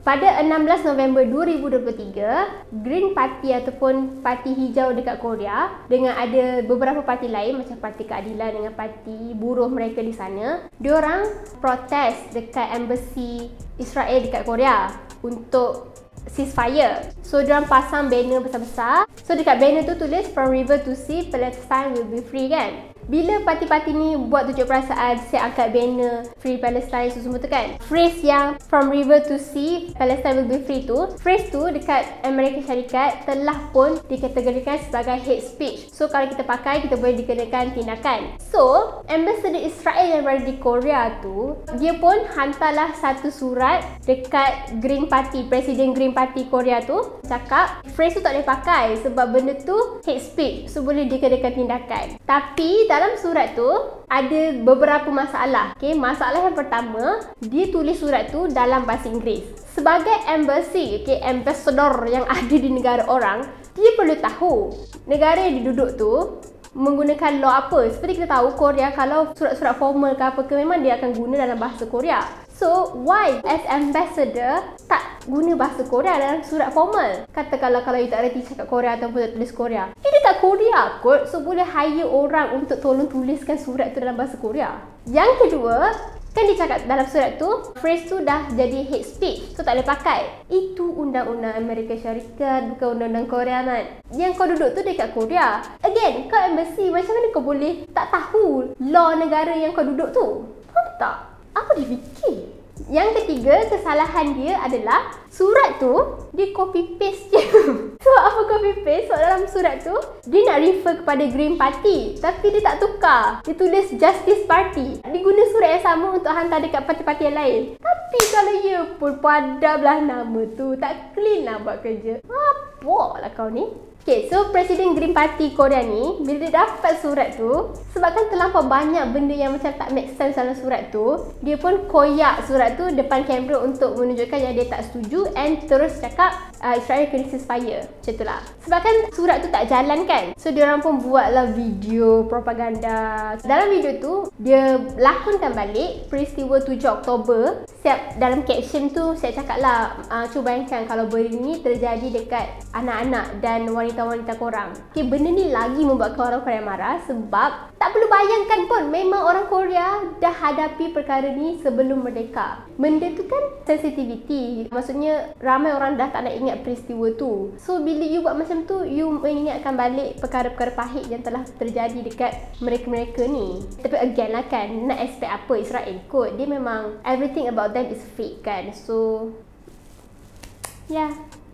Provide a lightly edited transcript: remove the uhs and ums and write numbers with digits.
Pada 16 November 2023, Green Party ataupun Parti Hijau dekat Korea dengan ada beberapa parti lain macam Parti Keadilan dengan Parti Buruh mereka di sana, diorang protes dekat embassy Israel dekat Korea untuk ceasefire. So diorang pasang banner besar-besar. So dekat banner tu tulis "From river to sea, Palestine will be free" kan. Bila parti-parti ni buat tunjuk perasaan, saya angkat banner Free Palestine semua tu kan. Phrase yang "From river to sea, Palestine will be free" tu, phrase tu dekat Amerika Syarikat telah pun dikategorikan sebagai hate speech. So kalau kita pakai, kita boleh dikenakan tindakan. So Ambassador Israel yang berada di Korea tu, dia pun hantarlah satu surat dekat Green Party, Presiden Green Party Korea tu, cakap phrase tu tak boleh pakai sebab benda tu hate speech. So boleh dikenakan tindakan. Tapi dalam surat tu ada beberapa masalah. Okay, masalah yang pertama, dia tulis surat tu dalam bahasa Inggeris. Sebagai embassy, okay, ambassador yang ada di negara orang, dia perlu tahu negara yang dia duduk tu menggunakan law apa. Seperti kita tahu Korea, kalau surat-surat formal ke apa ke, memang dia akan guna dalam bahasa Korea. So why as ambassador tak guna bahasa Korea dalam surat formal? Katakanlah kalau you tak reti cakap Korea ataupun tak tulis Korea, dia dekat Korea kot, so boleh hire orang untuk tolong tuliskan surat tu dalam bahasa Korea. Yang kedua, kan dia cakap dalam surat tu, phrase tu dah jadi hate speech, so tak boleh pakai. Itu undang-undang Amerika Syarikat, bukan undang-undang Korea man. Yang kau duduk tu dekat Korea. Again, kau embassy, macam mana kau boleh tak tahu law negara yang kau duduk tu? Faham tak? Apa dia fikir? Yang ketiga, kesalahan dia adalah surat tu dia copy paste je. So apa copy paste? So dalam surat tu dia nak refer kepada Green Party, tapi dia tak tukar. Dia tulis Justice Party. Dia guna surat yang sama untuk hantar dekat parti-parti yang lain. Tapi kalau ia pun padamlah nama tu, tak clean lah buat kerja. Apa lah kau ni? Okay, so Presiden Green Party Korea ni, bila dia dapat surat tu, sebabkan terlampau banyak benda yang macam tak make sense dalam surat tu, dia pun koyak surat tu depan kamera untuk menunjukkan yang dia tak setuju and terus cakap Israel kena ceasefire. Macam tu lah. Sebabkan surat tu tak jalan kan. So diorang pun buatlah video propaganda. Dalam video tu, dia lakonkan balik peristiwa 7 Oktober. Dalam caption tu saya cakap lah, cuba bayangkan kalau benda ni terjadi dekat anak-anak dan wanita-wanita korang. Okay, benda ni lagi membuatkan orang Korea marah sebab tak perlu bayangkan pun, memang orang Korea dah hadapi perkara ni sebelum merdeka. Benda tu kan sensitivity. Maksudnya ramai orang dah tak nak ingat peristiwa tu. So bila you buat macam tu, you mengingatkan balik perkara-perkara pahit yang telah terjadi dekat mereka-mereka ni. Tapi again lah kan, nak expect apa Israel kot. Dia memang everything about them is fake kan. So yeah.